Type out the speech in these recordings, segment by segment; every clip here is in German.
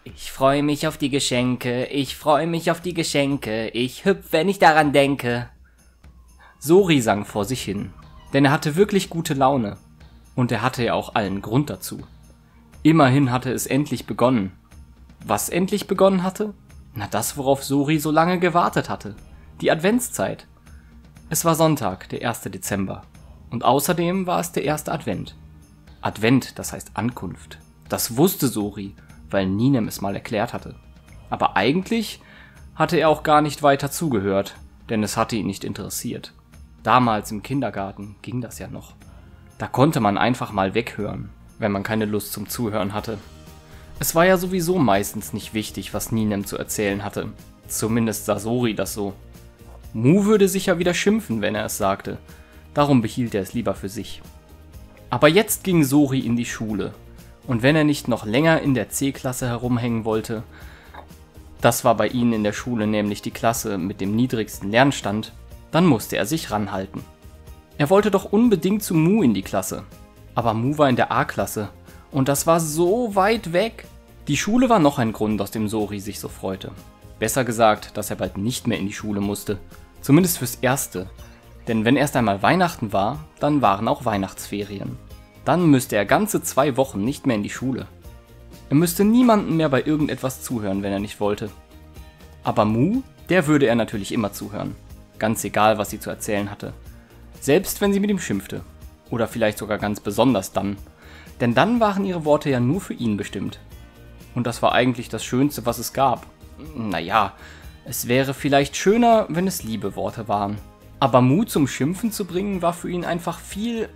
Ich freue mich auf die Geschenke, ich freue mich auf die Geschenke, ich hüpf, wenn ich daran denke. Sori sang vor sich hin, denn er hatte wirklich gute Laune. Und er hatte ja auch allen Grund dazu. Immerhin hatte es endlich begonnen. Was endlich begonnen hatte? Na, das, worauf Sori so lange gewartet hatte. Die Adventszeit. Es war Sonntag, der 1. Dezember. Und außerdem war es der erste Advent. Advent, das heißt Ankunft. Das wusste Sori, weil Ninem es mal erklärt hatte. Aber eigentlich hatte er auch gar nicht weiter zugehört, denn es hatte ihn nicht interessiert. Damals im Kindergarten ging das ja noch. Da konnte man einfach mal weghören, wenn man keine Lust zum Zuhören hatte. Es war ja sowieso meistens nicht wichtig, was Ninem zu erzählen hatte. Zumindest sah Sori das so. Mu würde sicher wieder schimpfen, wenn er es sagte. Darum behielt er es lieber für sich. Aber jetzt ging Sori in die Schule. Und wenn er nicht noch länger in der C-Klasse herumhängen wollte, das war bei ihnen in der Schule nämlich die Klasse mit dem niedrigsten Lernstand, dann musste er sich ranhalten. Er wollte doch unbedingt zu Mu in die Klasse. Aber Mu war in der A-Klasse. Und das war so weit weg. Die Schule war noch ein Grund, aus dem Sori sich so freute. Besser gesagt, dass er bald nicht mehr in die Schule musste. Zumindest fürs Erste. Denn wenn erst einmal Weihnachten war, dann waren auch Weihnachtsferien. Dann müsste er ganze 2 Wochen nicht mehr in die Schule. Er müsste niemandem mehr bei irgendetwas zuhören, wenn er nicht wollte. Aber Mu, der würde er natürlich immer zuhören. Ganz egal, was sie zu erzählen hatte. Selbst wenn sie mit ihm schimpfte. Oder vielleicht sogar ganz besonders dann. Denn dann waren ihre Worte ja nur für ihn bestimmt. Und das war eigentlich das Schönste, was es gab. Naja, es wäre vielleicht schöner, wenn es liebe Worte waren. Aber Mu zum Schimpfen zu bringen, war für ihn einfach viel,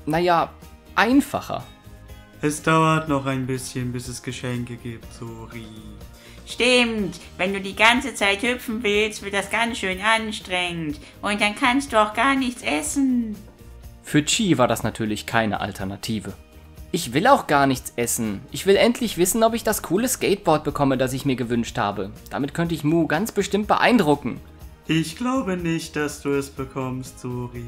einfacher. Es dauert noch ein bisschen, bis es Geschenke gibt, Sori. Stimmt, wenn du die ganze Zeit hüpfen willst, wird das ganz schön anstrengend. Und dann kannst du auch gar nichts essen. Für Chi war das natürlich keine Alternative. Ich will auch gar nichts essen. Ich will endlich wissen, ob ich das coole Skateboard bekomme, das ich mir gewünscht habe. Damit könnte ich Mu ganz bestimmt beeindrucken. Ich glaube nicht, dass du es bekommst, Sori.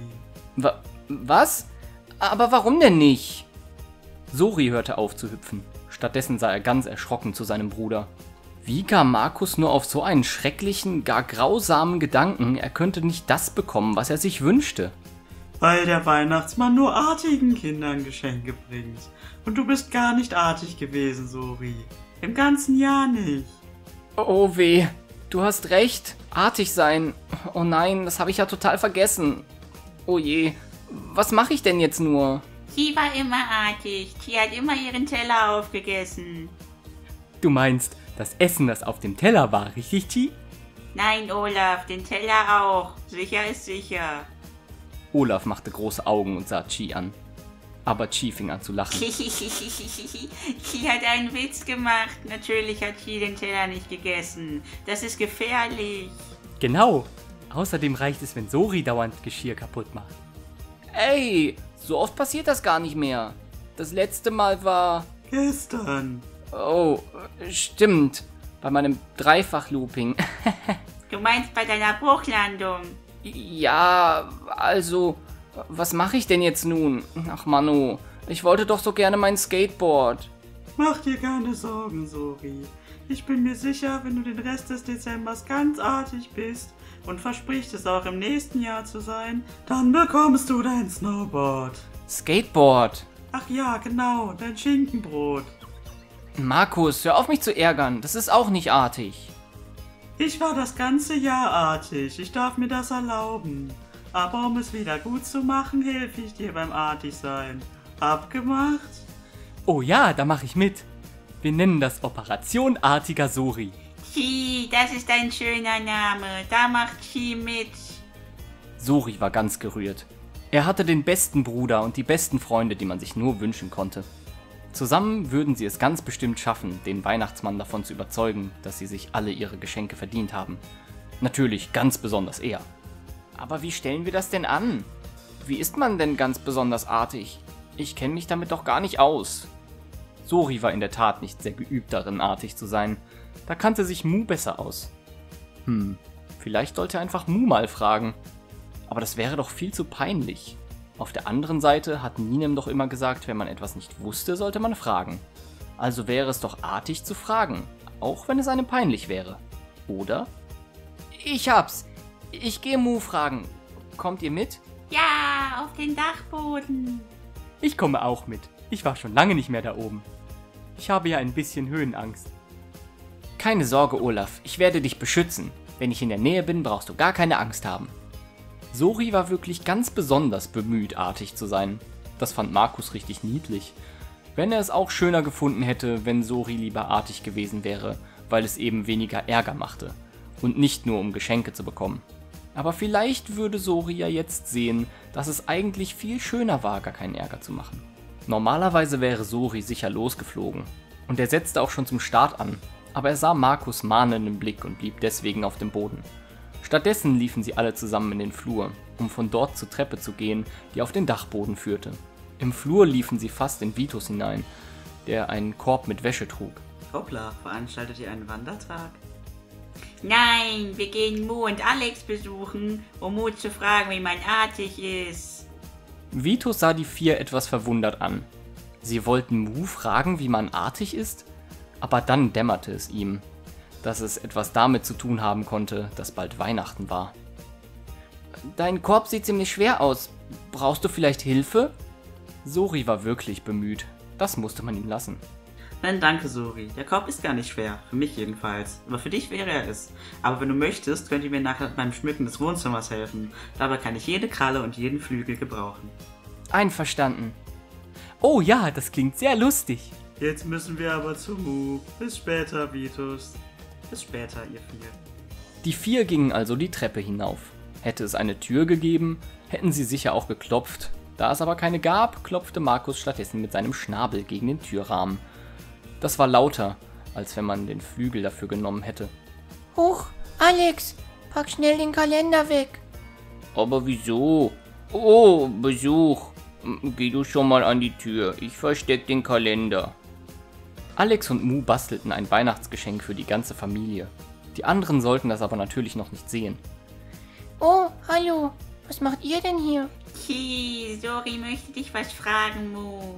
Was? Aber warum denn nicht? Sori hörte auf zu hüpfen. Stattdessen sah er ganz erschrocken zu seinem Bruder. Wie kam Markus nur auf so einen schrecklichen, gar grausamen Gedanken, er könnte nicht das bekommen, was er sich wünschte? Weil der Weihnachtsmann nur artigen Kindern Geschenke bringt. Und du bist gar nicht artig gewesen, Sori. Im ganzen Jahr nicht. Oh weh, du hast recht. Artig sein. Oh nein, das habe ich ja total vergessen. Oh je, was mache ich denn jetzt nur? Sie war immer artig. Sie hat immer ihren Teller aufgegessen. Du meinst, das Essen, das auf dem Teller war, richtig, Chi? Nein, Olaf, den Teller auch. Sicher ist sicher. Olaf machte große Augen und sah Chi an. Aber Chi fing an zu lachen. Sie hat einen Witz gemacht. Natürlich hat sie den Teller nicht gegessen. Das ist gefährlich. Genau. Außerdem reicht es, wenn Sori dauernd Geschirr kaputt macht. Ey, so oft passiert das gar nicht mehr. Das letzte Mal war... Gestern. Oh, stimmt. Bei meinem Dreifach-Looping. Du meinst bei deiner Bruchlandung? Ja, also, was mache ich denn jetzt nun? Ach Manu, ich wollte doch so gerne mein Skateboard. Mach dir keine Sorgen, Sori. Ich bin mir sicher, wenn du den Rest des Dezembers ganz artig bist und versprichst es auch im nächsten Jahr zu sein, dann bekommst du dein Snowboard. Skateboard? Ach ja, genau, dein Schinkenbrot. Markus, hör auf mich zu ärgern, das ist auch nicht artig. Ich war das ganze Jahr artig, ich darf mir das erlauben. Aber um es wieder gut zu machen, helfe ich dir beim Artigsein. Abgemacht? Oh ja, da mache ich mit. Wir nennen das Operation Artiger Sori. Chi, das ist ein schöner Name. Da macht Chi mit. Sori war ganz gerührt. Er hatte den besten Bruder und die besten Freunde, die man sich nur wünschen konnte. Zusammen würden sie es ganz bestimmt schaffen, den Weihnachtsmann davon zu überzeugen, dass sie sich alle ihre Geschenke verdient haben. Natürlich ganz besonders er. Aber wie stellen wir das denn an? Wie ist man denn ganz besonders artig? Ich kenne mich damit doch gar nicht aus. Sori war in der Tat nicht sehr geübt darin, artig zu sein. Da kannte sich Mu besser aus. Vielleicht sollte er einfach Mu mal fragen. Aber das wäre doch viel zu peinlich. Auf der anderen Seite hat Ninem doch immer gesagt, wenn man etwas nicht wusste, sollte man fragen. Also wäre es doch artig zu fragen. Auch wenn es einem peinlich wäre. Oder? Ich hab's. Ich gehe Mu fragen. Kommt ihr mit? Ja, auf den Dachboden. Ich komme auch mit. Ich war schon lange nicht mehr da oben. Ich habe ja ein bisschen Höhenangst. Keine Sorge, Olaf. Ich werde dich beschützen. Wenn ich in der Nähe bin, brauchst du gar keine Angst haben. Sori war wirklich ganz besonders bemüht, artig zu sein. Das fand Markus richtig niedlich. Wenn er es auch schöner gefunden hätte, wenn Sori lieber artig gewesen wäre, weil es eben weniger Ärger machte. Und nicht nur um Geschenke zu bekommen. Aber vielleicht würde Sori ja jetzt sehen, dass es eigentlich viel schöner war, gar keinen Ärger zu machen. Normalerweise wäre Sori sicher losgeflogen. Und er setzte auch schon zum Start an. Aber er sah Markus mahnenden Blick und blieb deswegen auf dem Boden. Stattdessen liefen sie alle zusammen in den Flur, um von dort zur Treppe zu gehen, die auf den Dachboden führte. Im Flur liefen sie fast in Vitus hinein, der einen Korb mit Wäsche trug. Hoppla, veranstaltet ihr einen Wandertag? Nein, wir gehen Mu und Alex besuchen, um Mu zu fragen, wie man artig ist. Vitus sah die vier etwas verwundert an. Sie wollten Mu fragen, wie man artig ist? Aber dann dämmerte es ihm, dass es etwas damit zu tun haben konnte, dass bald Weihnachten war. Dein Korb sieht ziemlich schwer aus. Brauchst du vielleicht Hilfe? Sori war wirklich bemüht. Das musste man ihm lassen. Nein, danke, Sori. Der Korb ist gar nicht schwer. Für mich jedenfalls. Aber für dich wäre er es. Aber wenn du möchtest, könnt ihr mir nachher beim Schmücken des Wohnzimmers helfen. Dabei kann ich jede Kralle und jeden Flügel gebrauchen. Einverstanden. Oh ja, das klingt sehr lustig. Jetzt müssen wir aber zu Mu. Bis später, Vitus. Bis später, ihr vier. Die vier gingen also die Treppe hinauf. Hätte es eine Tür gegeben, hätten sie sicher auch geklopft. Da es aber keine gab, klopfte Markus stattdessen mit seinem Schnabel gegen den Türrahmen. Das war lauter, als wenn man den Flügel dafür genommen hätte. Huch, Alex, pack schnell den Kalender weg. Aber wieso? Oh, Besuch. Geh du schon mal an die Tür, ich versteck den Kalender. Alex und Mu bastelten ein Weihnachtsgeschenk für die ganze Familie. Die anderen sollten das aber natürlich noch nicht sehen. Oh, hallo, was macht ihr denn hier? Sori möchte dich was fragen, Mu.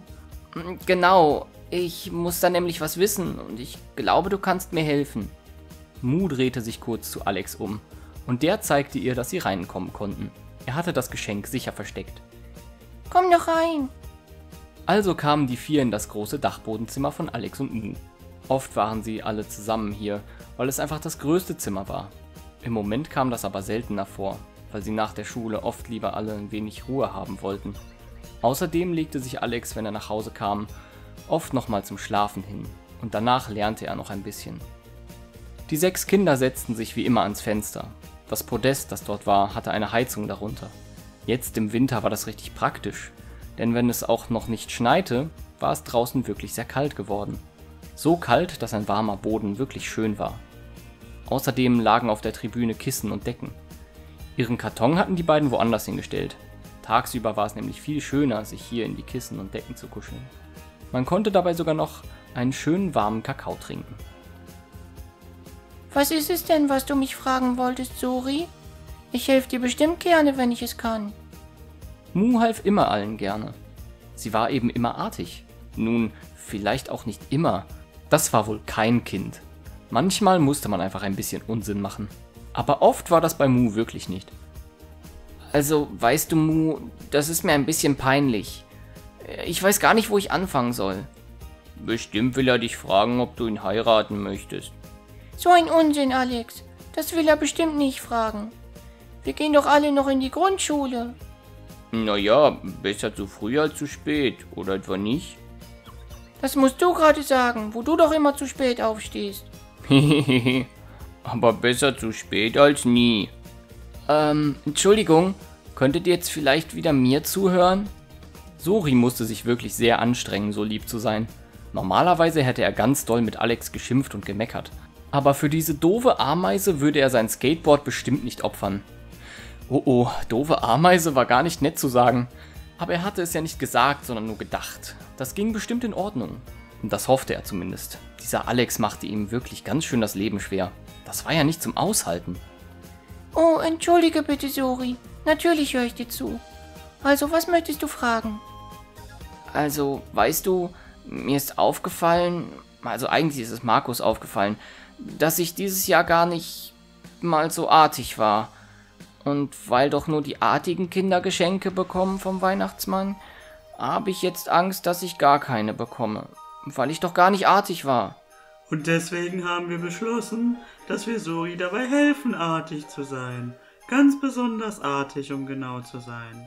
Genau, ich muss da nämlich was wissen und ich glaube, du kannst mir helfen. Mu drehte sich kurz zu Alex um und der zeigte ihr, dass sie reinkommen konnten. Er hatte das Geschenk sicher versteckt. Komm doch rein. Also kamen die vier in das große Dachbodenzimmer von Alex und Mu. Oft waren sie alle zusammen hier, weil es einfach das größte Zimmer war. Im Moment kam das aber seltener vor, weil sie nach der Schule oft lieber alle ein wenig Ruhe haben wollten. Außerdem legte sich Alex, wenn er nach Hause kam, oft nochmal zum Schlafen hin und danach lernte er noch ein bisschen. Die 6 Kinder setzten sich wie immer ans Fenster. Das Podest, das dort war, hatte eine Heizung darunter. Jetzt im Winter war das richtig praktisch, denn wenn es auch noch nicht schneite, war es draußen wirklich sehr kalt geworden. So kalt, dass ein warmer Boden wirklich schön war. Außerdem lagen auf der Tribüne Kissen und Decken. Ihren Karton hatten die beiden woanders hingestellt. Tagsüber war es nämlich viel schöner, sich hier in die Kissen und Decken zu kuscheln. Man konnte dabei sogar noch einen schönen warmen Kakao trinken. Was ist es denn, was du mich fragen wolltest, Sori? Ich helfe dir bestimmt gerne, wenn ich es kann. Mu half immer allen gerne. Sie war eben immer artig. Nun, vielleicht auch nicht immer. Das war wohl kein Kind. Manchmal musste man einfach ein bisschen Unsinn machen. Aber oft war das bei Mu wirklich nicht. Also, weißt du, Mu, das ist mir ein bisschen peinlich. Ich weiß gar nicht, wo ich anfangen soll. Bestimmt will er dich fragen, ob du ihn heiraten möchtest. So ein Unsinn, Alex. Das will er bestimmt nicht fragen. Wir gehen doch alle noch in die Grundschule. Naja, besser zu früh als zu spät, oder etwa nicht? Das musst du gerade sagen, wo du doch immer zu spät aufstehst. Hehehe, aber besser zu spät als nie. Entschuldigung, könntet ihr jetzt vielleicht wieder mir zuhören? Sori musste sich wirklich sehr anstrengen, so lieb zu sein. Normalerweise hätte er ganz doll mit Alex geschimpft und gemeckert. Aber für diese doofe Ameise würde er sein Skateboard bestimmt nicht opfern. Oh, doofe Ameise war gar nicht nett zu sagen. Aber er hatte es ja nicht gesagt, sondern nur gedacht. Das ging bestimmt in Ordnung. Und das hoffte er zumindest. Dieser Alex machte ihm wirklich ganz schön das Leben schwer. Das war ja nicht zum Aushalten. Oh, entschuldige bitte, Sori. Natürlich höre ich dir zu. Also, was möchtest du fragen? Also, weißt du, mir ist aufgefallen, Also eigentlich ist es Markus aufgefallen, dass ich dieses Jahr gar nicht mal so artig war. Und weil doch nur die artigen Kinder Geschenke bekommen vom Weihnachtsmann, habe ich jetzt Angst, dass ich gar keine bekomme, weil ich doch gar nicht artig war. Und deswegen haben wir beschlossen, dass wir Sori dabei helfen, artig zu sein. Ganz besonders artig, um genau zu sein.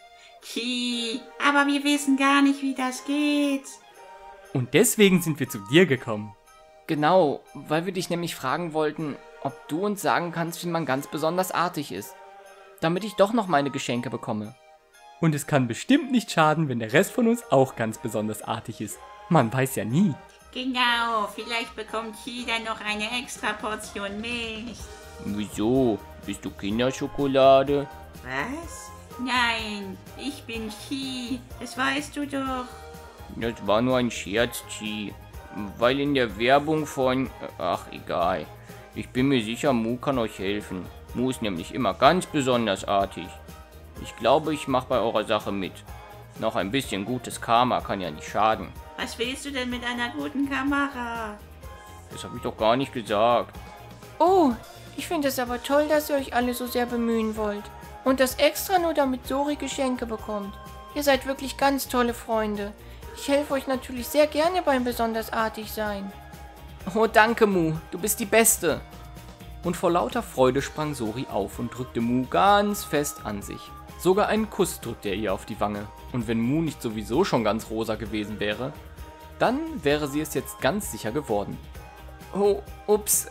Aber wir wissen gar nicht, wie das geht. Und deswegen sind wir zu dir gekommen. Genau, weil wir dich nämlich fragen wollten, ob du uns sagen kannst, wie man ganz besonders artig ist. Damit ich doch noch meine Geschenke bekomme. Und es kann bestimmt nicht schaden, wenn der Rest von uns auch ganz besonders artig ist. Man weiß ja nie. Genau, vielleicht bekommt Chi dann noch eine extra Portion Milch. Wieso? Bist du Kinderschokolade? Was? Nein, ich bin Chi, das weißt du doch. Das war nur ein Scherz, Chi. Weil in der Werbung von... Ach, egal. Ich bin mir sicher, Mu kann euch helfen. Mu ist nämlich immer ganz besonders artig. Ich glaube, ich mache bei eurer Sache mit. Noch ein bisschen gutes Karma kann ja nicht schaden. Was willst du denn mit einer guten Kamera? Das habe ich doch gar nicht gesagt. Oh, ich finde es aber toll, dass ihr euch alle so sehr bemühen wollt. Und das extra nur, damit Sori Geschenke bekommt. Ihr seid wirklich ganz tolle Freunde. Ich helfe euch natürlich sehr gerne beim besonders artig sein. Oh, danke, Mu. Du bist die Beste. Und vor lauter Freude sprang Sori auf und drückte Mu ganz fest an sich. Sogar einen Kuss drückte er ihr auf die Wange. Und wenn Mu nicht sowieso schon ganz rosa gewesen wäre, dann wäre sie es jetzt ganz sicher geworden. Oh, ups.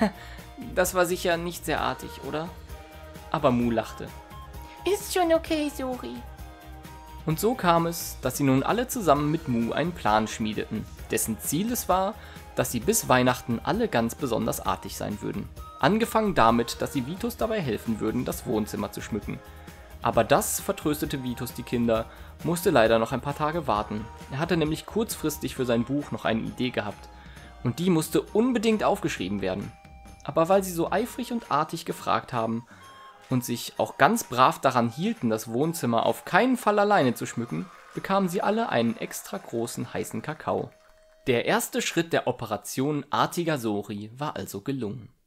Das war sicher nicht sehr artig, oder? Aber Mu lachte. Ist schon okay, Sori. Und so kam es, dass sie nun alle zusammen mit Mu einen Plan schmiedeten, dessen Ziel es war, dass sie bis Weihnachten alle ganz besonders artig sein würden. Angefangen damit, dass sie Vitus dabei helfen würden, das Wohnzimmer zu schmücken. Aber das vertröstete Vitus die Kinder, musste leider noch ein paar Tage warten. Er hatte nämlich kurzfristig für sein Buch noch eine Idee gehabt. Und die musste unbedingt aufgeschrieben werden. Aber weil sie so eifrig und artig gefragt haben und sich auch ganz brav daran hielten, das Wohnzimmer auf keinen Fall alleine zu schmücken, bekamen sie alle einen extra großen heißen Kakao. Der erste Schritt der Operation Artiger Sori war also gelungen.